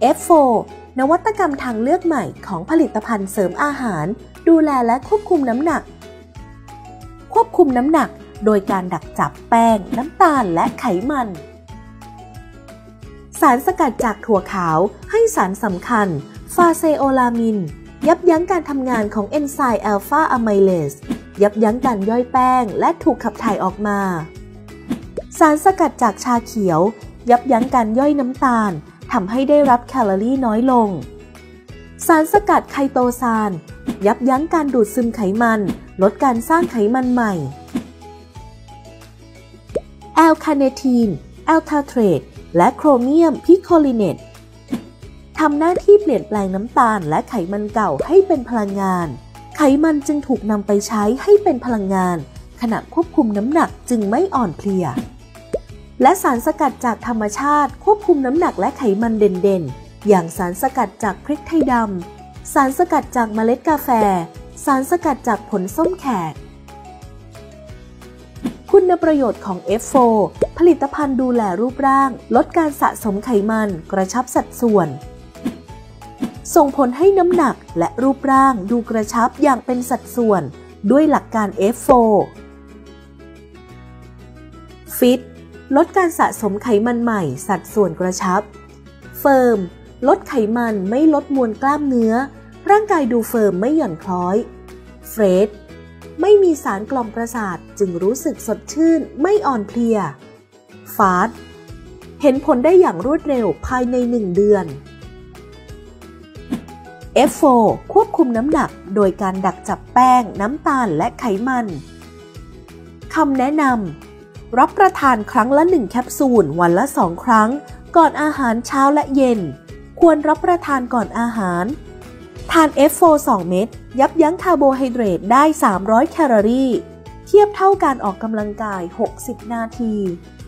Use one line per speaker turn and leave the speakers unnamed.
F4 นวัตกรรมทางเลือกใหม่ของผลิตภัณฑ์เสริมอาหารดูแลและควบคุมน้ำหนักโดยการดักจับแป้งน้ำตาลและไขมันสารสกัดจากถั่วขาวให้สารสำคัญฟาเซโอลามินยับยั้งการทำงานของเอนไซม์อัลฟาอะไมเลสยับยั้งการย่อยแป้งและถูกขับถ่ายออกมาสารสกัดจากชาเขียวยับยั้งการย่อยน้ำตาลทำให้ได้รับแคลอรี่น้อยลงสารสกัดไคโตซานยับยั้งการดูดซึมไขมันลดการสร้างไขมันใหม่แอลคาเนทีนแอลทาเทรตและโครเมียมพิโคลิเนตทำหน้าที่เปลี่ยนแปลงน้ำตาลและไขมันเก่าให้เป็นพลังงานไขมันจึงถูกนำไปใช้ให้เป็นพลังงานขณะควบคุมน้ำหนักจึงไม่อ่อนเพลียและสารสกัดจากธรรมชาติควบคุมน้ำหนักและไขมันเด่นๆอย่างสารสกัดจากพริกไทยดำสารสกัดจากเมล็ดกาแฟสารสกัดจากผลส้มแขกคุณประโยชน์ของ F4 ผลิตภัณฑ์ดูแลรูปร่างลดการสะสมไขมันกระชับสัดส่วนส่งผลให้น้ำหนักและรูปร่างดูกระชับอย่างเป็นสัดส่วนด้วยหลักการ F4 ฟิตลดการสะสมไขมันใหม่สัดส่วนกระชับเฟิร์มลดไขมันไม่ลดมวลกล้ามเนื้อร่างกายดูเฟิร์มไม่หย่อนคล้อยเฟรชไม่มีสารกล่อมประสาทจึงรู้สึกสดชื่นไม่อ่อนเพลียฟาสต์เห็นผลได้อย่างรวดเร็วภายใน1 เดือน F4 ควบคุมน้ำหนักโดยการดักจับแป้งน้ำตาลและไขมันคำแนะนำรับประทานครั้งละ1 แคปซูลวันละ2 ครั้งก่อนอาหารเช้าและเย็นควรรับประทานก่อนอาหารทาน F4 2 เม็ดยับยั้งคาร์โบไฮเดรตได้300 แคลอรี่เทียบเท่าการออกกำลังกาย60 นาที